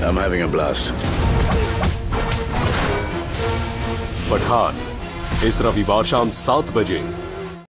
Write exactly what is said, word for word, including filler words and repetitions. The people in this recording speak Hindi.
I'm having a blast. Pathan इस रविवार शाम सात बजे